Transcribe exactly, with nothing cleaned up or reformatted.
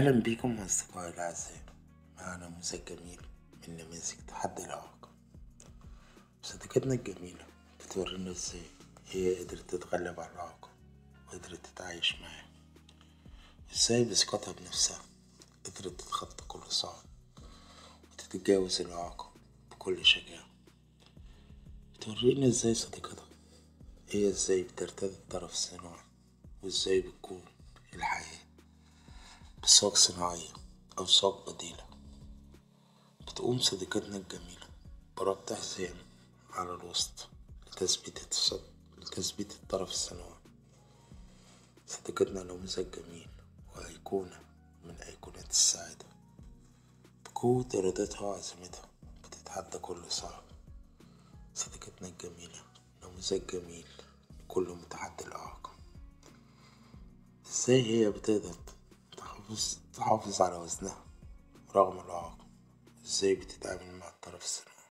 أهلا بيكم أصدقائي الأعزاء، معنا نموذج جميل من نماذج تحدي الإعاقة. صديقتنا الجميلة بتورينا ازاي هي قدرت تتغلب على الإعاقة وقدرت تتعايش معاها، ازاي بثقتها بنفسها قدرت تتخطى كل صعب وتتجاوز الإعاقة بكل شجاعة. بتورينا ازاي صديقتها هي ازاي بترتدي الطرف الصناعي وازاي بتكون الحياة بساق صناعية أو ساق بديلة. بتقوم صديقتنا الجميلة بربط حزام على الوسط لتثبيت التصد لتثبيت الطرف الصناعي. صديقتنا نموذج جميل وأيقونة من أيقونات السعادة، بقوة إرادتها وعزيمتها بتتحدى كل صعب. صديقتنا الجميلة نموذج جميل لكل متحدي الإعاقة، ازاي هي بتقدر تحافظ تحافظ على وزنها رغم الإعاقة، ازاي بتتعامل مع الطرف الصناعي.